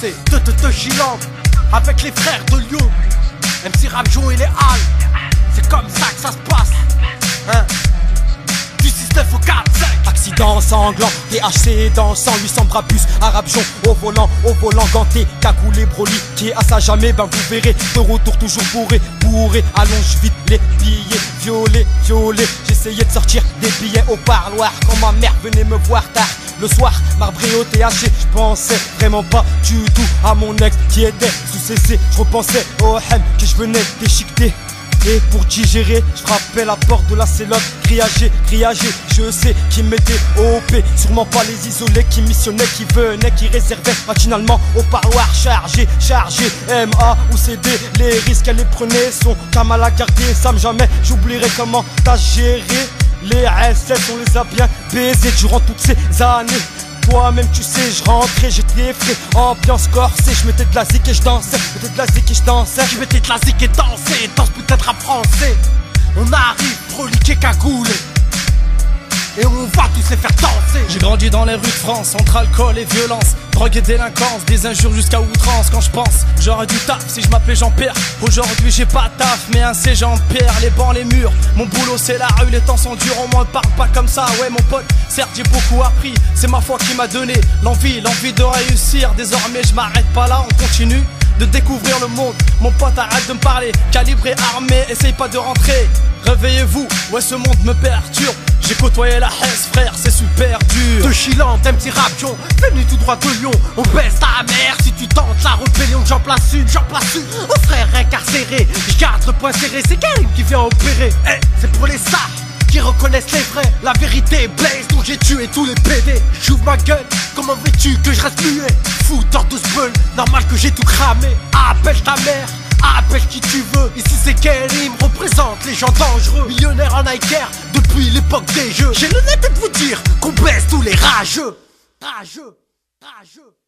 c'est te Chiland avec les frères de Lyon. MC Ramjo et les Halles, c'est comme ça que ça se passe, hein. Du 6-9 au 4-5. Accident sanglant, THC dansant, 800 brabus, arabion au volant ganté, cagoulé, broliqué, à ça jamais, ben vous verrez, de retour toujours bourré, allonge vite les billets, violet, j'essayais de sortir des billets au parloir, quand ma mère venait me voir tard, le soir, marbré au THC, je pensais vraiment pas du tout à mon ex qui était sous CC, je repensais au hem que je venais déchiqueter. Et pour digérer, je frappais la porte de la cellote, criager, je sais qui mettait OP, sûrement pas les isolés qui missionnaient, qui venaient, qui réservaient matinalement au parloir chargé, MA ou CD, les risques qu'elle les prenait sont comme à la garder, ça me jamais, j'oublierai comment t'as géré, les SS on les a bien baisés durant toutes ces années. Toi-même tu sais, je rentrais, j'étais frais, ambiance corsée, je mettais de la zik et je dansais, je mettais de la zik et dansais, danse peut-être à français. On arrive, broliqué, cagoulé, et on va tous les faire danser. J'ai grandi dans les rues de France, entre alcool et violence, drogue et délinquance, des injures jusqu'à outrance. Quand je pense, j'aurais du taf si je m'appelais Jean-Pierre. Aujourd'hui j'ai pas de taf, mais un c'est Jean-Pierre. Les bancs, les murs, mon boulot c'est la rue, les temps sont durs, au moins parle pas comme ça. Ouais mon pote, certes j'ai beaucoup appris, c'est ma foi qui m'a donné l'envie de réussir. Désormais je m'arrête pas là, on continue de découvrir le monde. Mon pote arrête de me parler, calibré, armé, essaye pas de rentrer. Réveillez-vous, ouais ce monde me perturbe. J'ai côtoyé la Hesse frère, c'est super dur. De Chiland, MC Ramjo, venu tout droit de Lyon. On baisse ta mère si tu tentes la rébellion. J'en place une, au frère incarcéré. J'garde le point serré, c'est Karim qui vient opérer. C'est pour les sages qui reconnaissent les vrais. La vérité blaze, donc j'ai tué tous les PD. J'ouvre ma gueule, comment veux-tu que je reste muet? Fouteur de spell, normal que j'ai tout cramé. Appelle ta mère, appelle qui tu veux. Ici c'est Karim, représente les gens dangereux. Millionnaire en Nike depuis l'époque des jeux. J'ai l'honnêteté de vous dire qu'on baisse tous les rageux.